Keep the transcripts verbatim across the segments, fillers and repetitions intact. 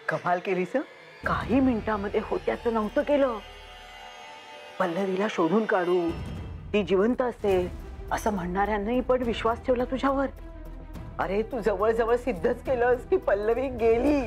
कमाल केलीस. काही मिनिटांमध्ये होत्याचं नव्हतं केलं. पल्लवीला शोधून काढू, ती जिवंत असेल असं म्हणणाऱ्यांनाही पण विश्वास ठेवला तुझ्यावर. अरे तू जवळ जवळ सिद्धच केलंस की पल्लवी गेली.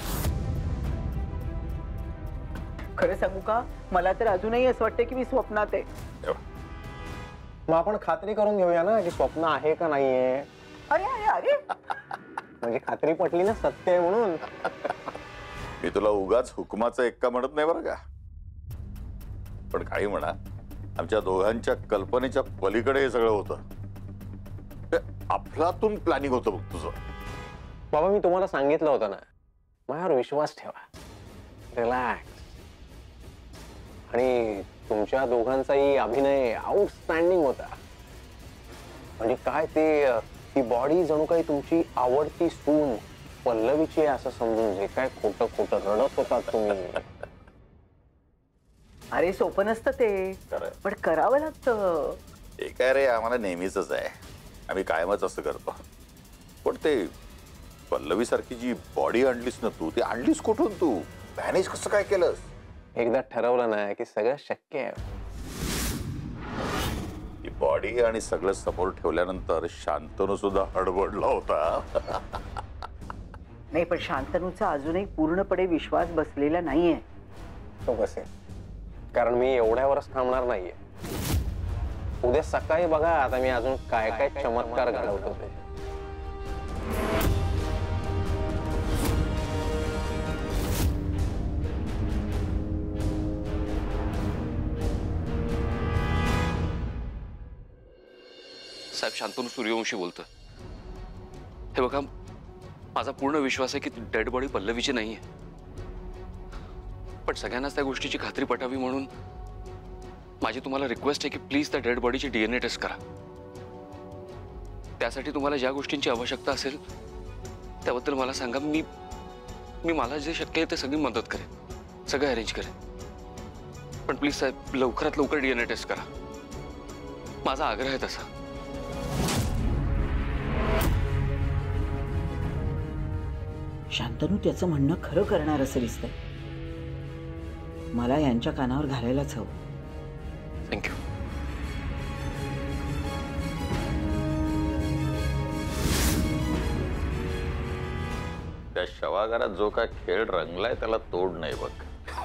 खरं सांगू का, मला तर अजूनही असं वाटतं की मी स्वप्नात आहे. मग आपण खात्री करून घेऊया ना की स्वप्न आहे का नाहीये. अरे अरे अरे म्हणजे खात्री पटली ना सत्य आहे म्हणून. मी तुला उगाच हुकमाचं एक्का म्हणत नाही बरं का. पण काही म्हणा, आमच्या दोघांच्या कल्पनेच्या पलीकडे हे सगळं होतं. ते अफलातून प्लॅनिंग होतं बघ तुझं. बाबा मी तुम्हाला सांगितलं होतं ना, माझ्यावर विश्वास ठेवा, रिलॅक्स. आणि तुमच्या दोघांचाही अभिनय आउटस्टँडिंग होता. म्हणजे काय ते, ती बॉडी जणू काही तुमची आवडती सून पल्लवीची आहे असं समजून जे काय खोटं खोटं रडत होता तुम्ही. अरे सोपं नसतं ते, पण करावं लागतं. हे काय रे, आम्हाला नेहमीच आहे, आम्ही कायमच असं करतो. पण ते पल्लवी सारखी जी बॉडी आणलीस ना तू, ती आणलीस कुठून तू? मॅनेज कसं काय केलंस? एकदा ठरवलं ना की सगळं शक्य आहे. ती बॉडी आणि सगळं समोर ठेवल्यानंतर शांतनू सुद्धा हडबडला होता. नाही, पण शांतनूचा अजूनही पूर्णपणे विश्वास बसलेला नाहीये. तो बसेल, कारण मी एवढ्यावरच थांबणार नाहीये. उद्या सकाळी बघा आता मी अजून काय काय चमत्कार घडवतो ते. साहेब, शांतनू सूर्यवंशी बोलतोय. हे बघा, माझा पूर्ण विश्वास आहे की डेड बॉडी पल्लवीची नाहीये. पण सगळ्यांनाच त्या गोष्टीची खात्री पटावी म्हणून माझी तुम्हाला रिक्वेस्ट आहे की प्लीज त्या डेड बॉडीची डीएनए टेस्ट करा. त्यासाठी तुम्हाला ज्या गोष्टींची आवश्यकता असेल त्याबद्दल मला सांगा. मी मी मला जे शक्य आहे ते सगळी मदत करेन, सगळं अरेंज करेन. पण प्लीज साहेब, लवकरात लवकर डीएनए टेस्ट करा. माझा आग्रह आहे तसा. शांतनू त्याचं म्हणणं खरं करणार असं दिसतंय. मला यांच्या कानावर घालायलाच हवं. थँक्यू. त्या शवागारात जो काय खेळ रंगलाय त्याला तोड नाही बघ.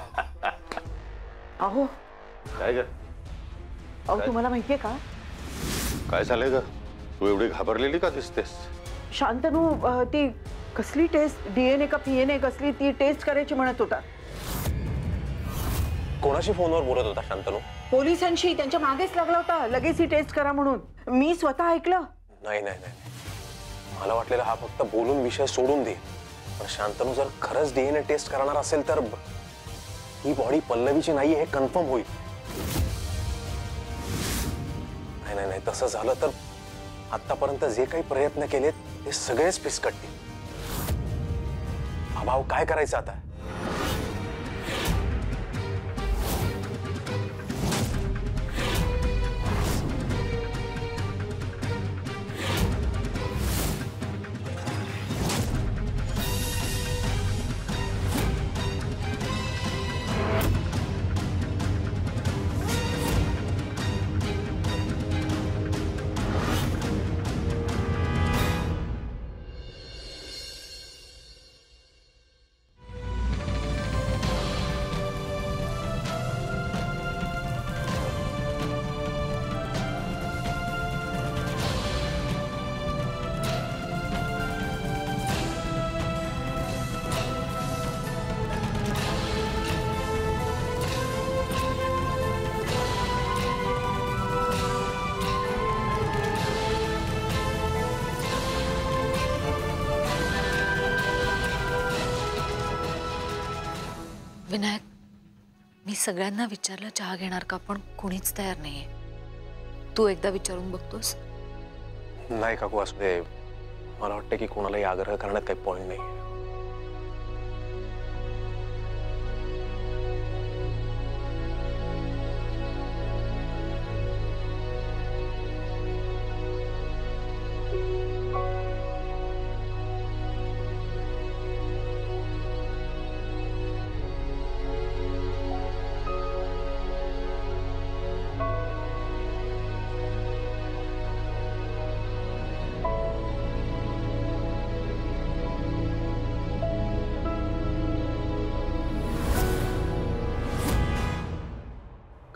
अहो काय ग? अहो तुम्हाला माहितीये का, काय झालंय ग? तू एवढी घाबरलेली का दिसतेस? शांतनू ती कसली टेस्ट, डीएनए का पीएनए कसली ती टेस्ट करायची म्हणत होता. कोणाशी फोनवर बोलत होता शांतनू? पोलिसांशी. त्यांच्या मागेच लागला होता लगेच ही टेस्ट करा म्हणून. मी स्वतः ऐकलं. नाही नाही नाही, मला वाटलेलं हा फक्त बोलून विषय सोडून दे. पण शांतनू जर खरंच डीएनए टेस्ट करणार असेल तर ही बॉडी पल्लवीची नाही हे कन्फर्म होईल. नाही नाही नाही, तसं झालं तर आतापर्यंत जे काही प्रयत्न केलेत ते सगळेच फिसकटतील. हा भाऊ काय करायचं आता? विनायक, मी सगळ्यांना विचारलं चहा घेणार का, पण कोणीच तयार नाहीये. तू एकदा विचारून बघतोस? नाही काकू, असू दे. मला वाटतं की कोणालाही आग्रह करण्यात काही पॉइंट नाही.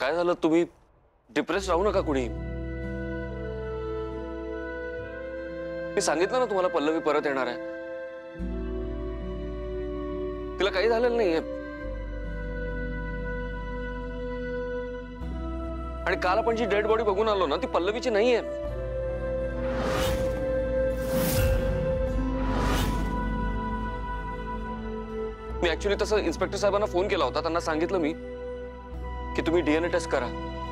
काय झालं? तुम्ही डिप्रेस राहू नका कुणी. मी सांगितलं ना तुम्हाला पल्लवी परत येणार आहे. तिला काही झालेलं नाहीये. आणि काल आपण जी डेड बॉडी बघून आलो ना ती पल्लवीची नाहीये. मी ऍक्च्युली तसं इन्स्पेक्टर साहेबांना फोन केला होता. त्यांना सांगितलं मी की तुम्ही डीएनए टेस्ट करा.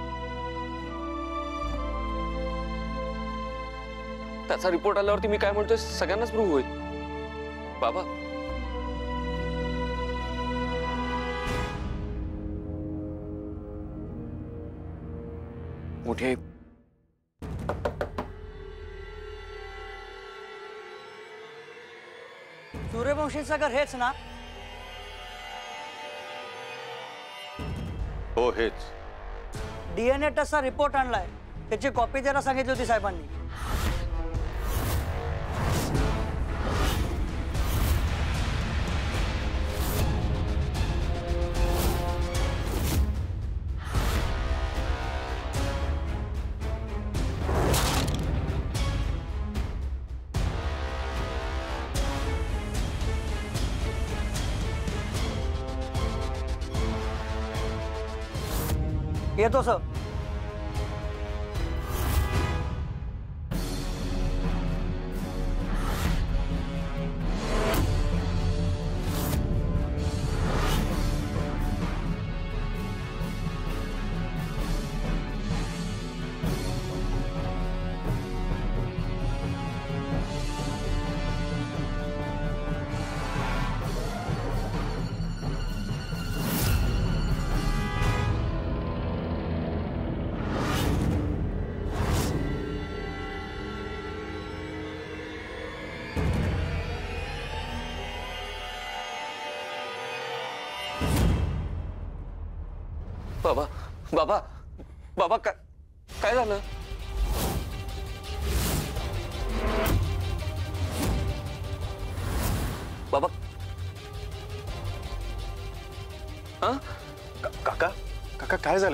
त्याचा रिपोर्ट आल्यावरती मी काय म्हणतोय सगळ्यांनाच प्रूव्ह होईल. बाबा मोठे सूर्यवंशीचं घर हेच ना? हो हेच. डीएनए टेस्टचा रिपोर्ट आणलाय. त्याची कॉपी द्यायला सांगितली होती साहेबांनी. येतो सर. बाबा बाबा बाबा काय काय झालं? बाबा हा काका काका काय झालंय?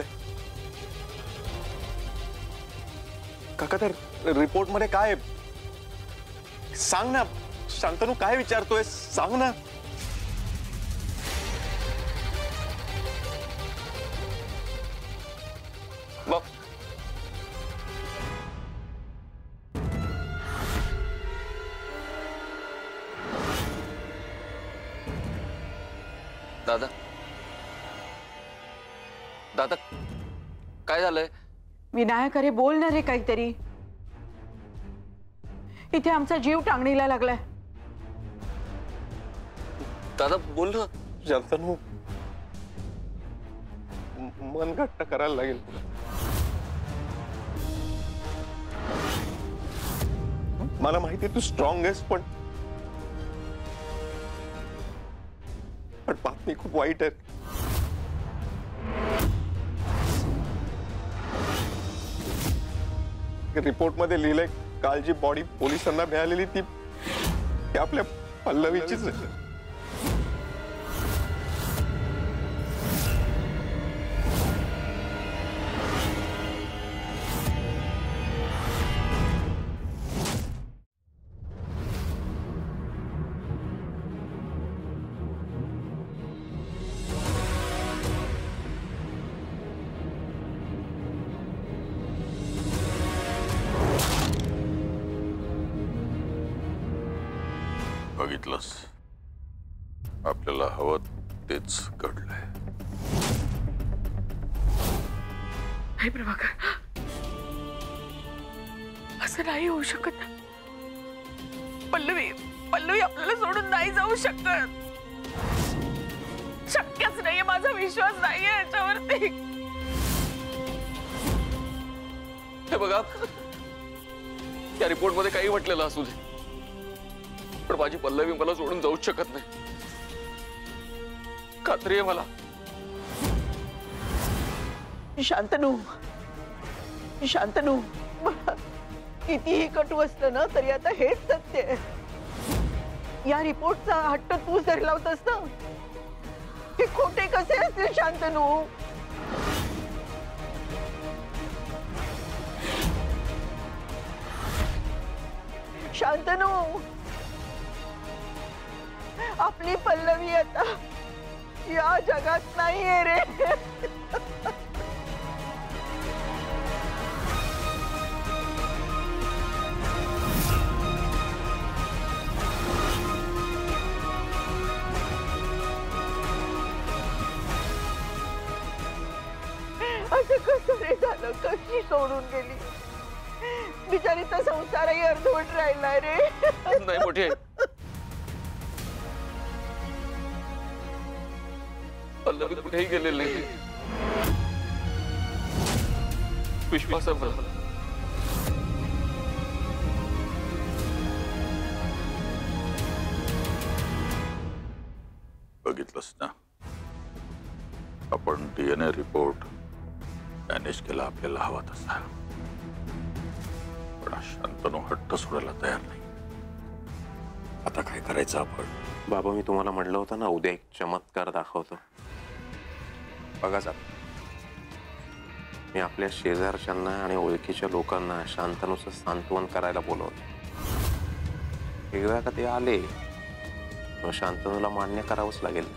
काका त्या रिपोर्ट मध्ये काय सांग ना. शांतनू काय विचारतोय सांग ना. बाप दादा दादा काय झालंय? विनायक अरे बोल ना रे काहीतरी. इथे आमचा जीव टांगणीला लागलाय. दादा बोल ना. शांतनू मन घट्ट करायला लागेल. मला माहिती तू स्ट्रॉंग आहेस पण पण बातमी खूप वाईट आहे. रिपोर्ट मध्ये लिहिलंय काल जी बॉडी पोलिसांना मिळालेली ती ती आपल्या पल्लवीचीच आहे. बघितलंस आपल्याला हवं तेच घडलंय. नाही प्रभाकर, असं नाही होऊ शकत. पल्लवी पल्लवी आपल्याला सोडून नाही जाऊ शकत. शक्यच नाहीये. माझा विश्वास नाहीये याच्यावरती. हे बघा या रिपोर्ट मध्ये काही म्हटलेलं असू दे पण माझी पल्लवी मला सोडून जाऊच शकत नाही. खात्री आहे मला. शांतनू शांतनू कितीही कटू असलं ना तरी आता हेच सत्य आहे. या रिपोर्टचा हट्ट तूच धरला होतास ना. हे खोटे कसे असतील शांतनू? शांतनू, आपली पल्लवी आता या जगात नाहीये रे. असं कसं रे झालं, कशी सोडून गेली बिचारीचा संसारही अर्धवट राहिलाय रे. नाही मोठी आहे, पल्लवी कुठेही गेलेली नाही. विश्वास आहे मला. बघितलंस ना, आपण डीएनए रिपोर्ट मॅनेज केला आपल्याला हवा तसा, पण शांतनू हट्ट सोडायला तयार नाही. आता काय करायचं आपण? बाबा, मी तुम्हाला म्हटलं होतं ना, उद्या एक चमत्कार दाखवतो. बघा साहेब, मी आपल्या शेजारच्यांना आणि ओळखीच्या लोकांना शांतनूचं सांत्वन करायला बोलवलं. एकदा का ते आले मग शांतनूला मान्य करावंच लागेल.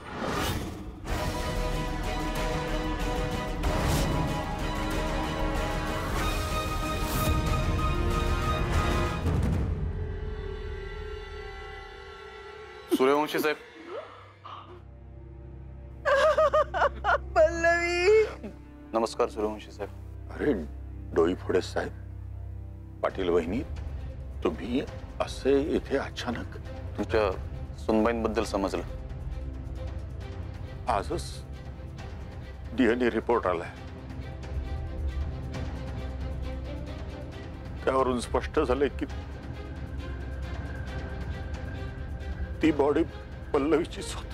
सूर्यवंशी साहेब. पल्लवी. नमस्कार सूर्यवंशी साहेब. अरे डोईफोडे साहेब, पाटील वहिनी, तुम्ही असे इथे अचानक? तुमच्या सुनबाईंबद्दल समजलं. आजच डीएनए रिपोर्ट आलाय, त्यावरून स्पष्ट झालंय की ती बॉडी पल्लवीचीच होती.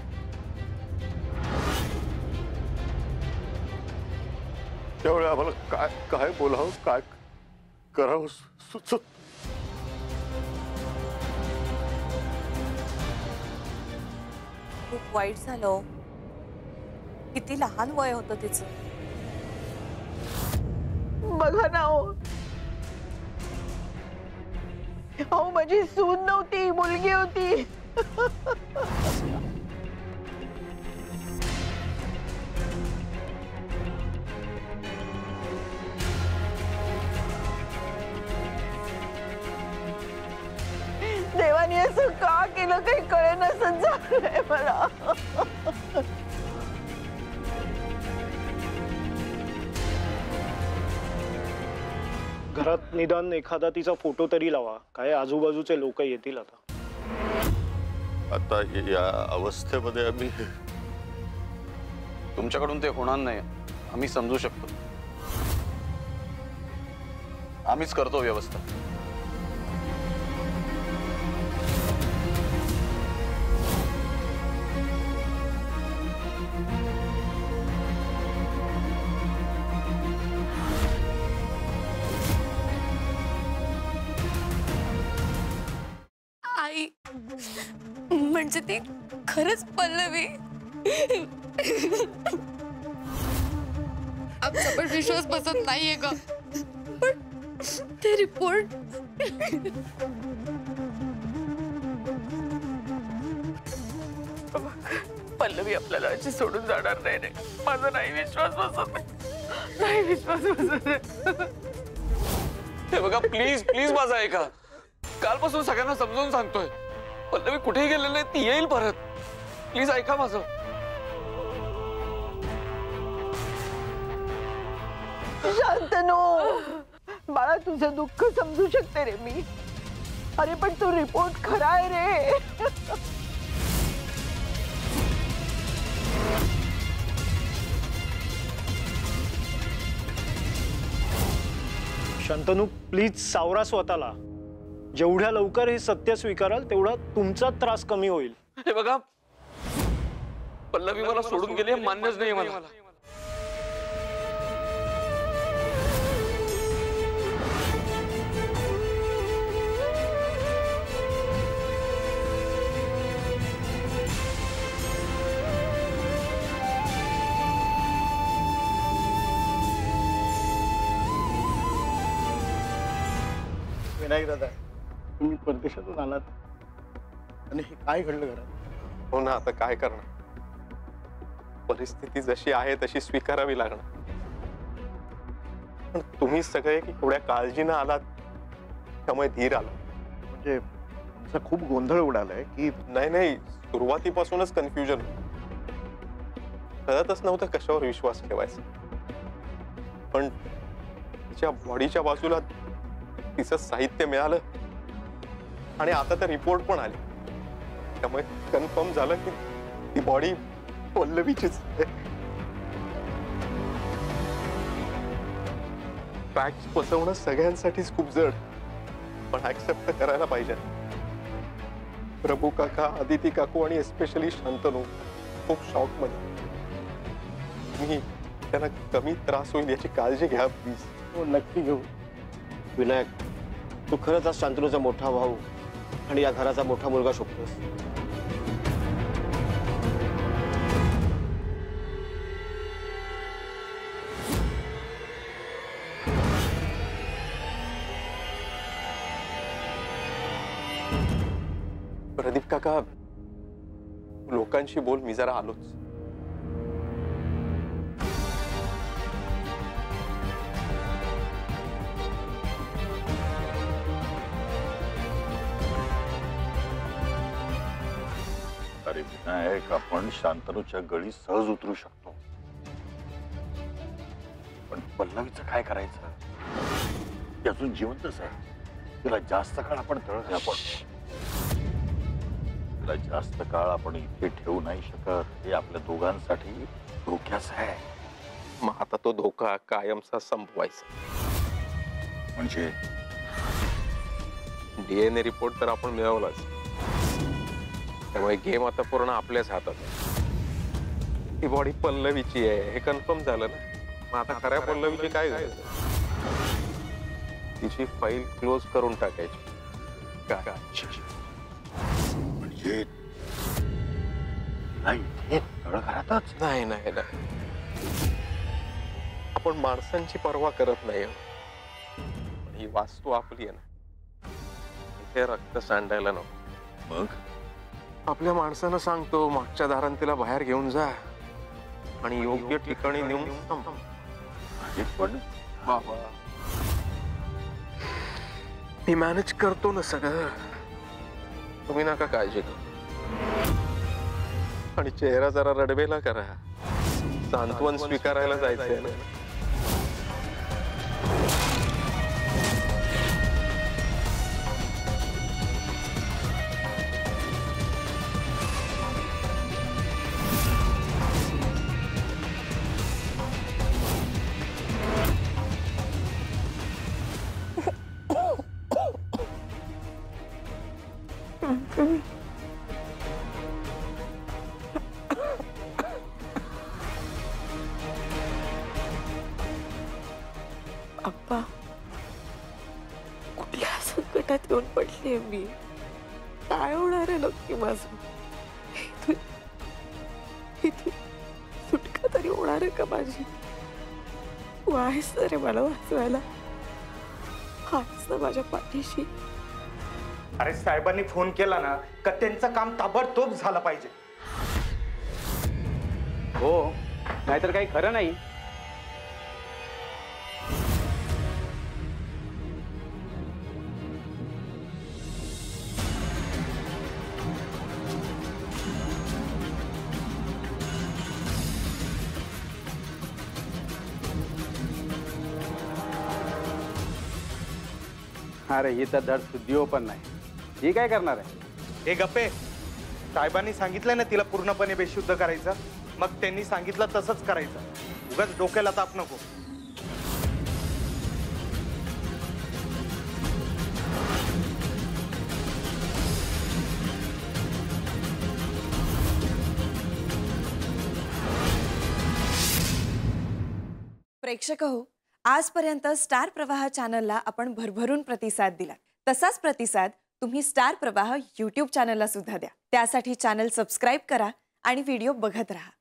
त्यावेळी आम्हाला काय काय बोलावं, काय करावं सुचत. खूप वाईट झालं. किती लहान वय होतं तिचं. बघा ना हो, अहो माझी सून नव्हती, मुलगी होती. देवाने असं का केलं काही कळेनासं झालंय मला. घरात निदान एखादा तिचा फोटो तरी लावा, काय आजूबाजूचे लोक येतील. आता आता या अवस्थेमध्ये आम्ही, तुमच्याकडून ते होणार नाही, आम्ही समजू शकतो. आम्हीच करतो व्यवस्था. आई म्हणजे ती खरंच पल्लवी. आमचा पण विश्वास बसत नाहीये ग, पण ते रिपोर्ट. पल्लवी आपल्याला अशी सोडून जाणार नाही रे. माझा नाही विश्वास बसत नाही, नाही विश्वास बसत नाही. हे बघा, प्लीज प्लीज माझा ऐका. कालपासून सगळ्यांना समजावून सांगतोय, पल्लवी कुठेही गेलेली नाही, ती येईल परत. प्लीज ऐका माझं. शांतनू, बाळा तुझं दुःख समजू शकते रे मी. अरे पण तो रिपोर्ट खरा आहे रे. शांतनू प्लीज सावरा स्वतःला. जेवढ्या लवकर हे सत्य स्वीकाराल तेवढा तुमचा त्रास कमी होईल. हे बघा, पल्लवी मला सोडून गेली, मान्यच नाही मला. विनायक दादा, तुम्ही परदेशातून आलात आणि हे काय घडलं घरात? हो ना, आता काय करणार? परिस्थिती जशी आहे तशी स्वीकारावी लागणार. पण तुम्ही सगळे एवढ्या काळजीनं आलात त्यामुळे धीर आला. म्हणजे तुमचा खूप गोंधळ उडालाय की? नाही नाही, सुरुवातीपासूनच कन्फ्युजन. कळतच नव्हतं कशावर विश्वास ठेवायचा. पण तिच्या बॉडीच्या बाजूला तिचं साहित्य मिळालं आणि आता तर रिपोर्ट पण आले, त्यामुळे कन्फर्म झालं की ती बॉडी पल्लवीचीच आहे. फॅक्ट पसवणं सगळ्यांसाठीच खूप जड, पण ऍक्सेप्ट करायला पाहिजे. प्रभू काका, आदिती काकू आणि एस्पेशली शांतनू खूप शॉक मध्ये. मी त्यांना कमी त्रास होईल याची काळजी घ्या प्लीज. हो, नक्की घेऊ. विनायक, तू खरंच आज शांतनूचा मोठा भाऊ आणि या घराचा मोठा मुलगा शोधतोस. प्रदीप काका, लोकांशी बोल, मी जरा आलोच. अरे विनायक, आपण शांतनूच्या गळी सहज उतरू शकतो, पण पल्लवीचं काय करायचं? ती अजून जिवंतच आहे. तिला जास्त काळ आपण तळत आपण तिला जास्त काळ आपण इथे ठेवू नाही शकत. हे आपल्या दोघांसाठी धोक्याचं आहे. मग आता तो धोका कायमचा संपवायचा. म्हणजे डीएनए रिपोर्ट तर आपण मिळवलाच, त्यामुळे गेम आता पूर्ण आपल्याच हातात आहे. ही बॉडी पल्लवीची आहे हे कन्फर्म झालं ना. मग आता खऱ्या पल्लवीची काय गरज? तिची फाईल क्लोज करून टाकायची. काय म्हणजे तळघरातच? नाही नाही नाही, आपण माणसांची पर्वा करत नाही. ही वास्तू आपली आहे ना, इथे रक्त सांडायला नको. मग आपल्या माणसानं सांगतो मागच्या दारान तिला बाहेर घेऊन जा आणि योग्य ठिकाणी नेऊन थांब. पण बाबा, मी मॅनेज करतो ना सगळं, तुम्ही नका काळजी करू. आणि चेहरा जरा रडवेला करा, सांत्वन स्वीकारायला जायचंय ना. अप्पा, कुठल्या संकटात येऊन पडली मी? काय होणार आहे नक्की माझं? इथून इथून सुटका तरी होणार आहे का माझी? तू आहेस ना रे मला वाचवायला, आहेस ना माझ्या पाठीशी. अरे साहेबांनी फोन केला ना का त्यांचं काम ताबडतोब झालं पाहिजे. हो, नाहीतर काही खरं नाही. अरे ही तर धड सुद्धिओ पण नाही. ही काय करणार आहे? हे गप्पे, साहेबांनी सांगितलंय ना तिला पूर्णपणे बेशुद्ध करायचं, मग त्यांनी सांगितलं तसंच करायचं. उगाच डोक्याला ताप नको. प्रेक्षक हो, आजपर्यंत स्टार प्रवाह चॅनलला आपण भरभरून प्रतिसाद दिला. तसाच प्रतिसाद तुम्ही स्टार प्रवाह यूट्यूब चॅनलला सुद्धा द्या. त्यासाठी चॅनल सबस्क्राईब करा आणि व्हिडिओ बघत राहा.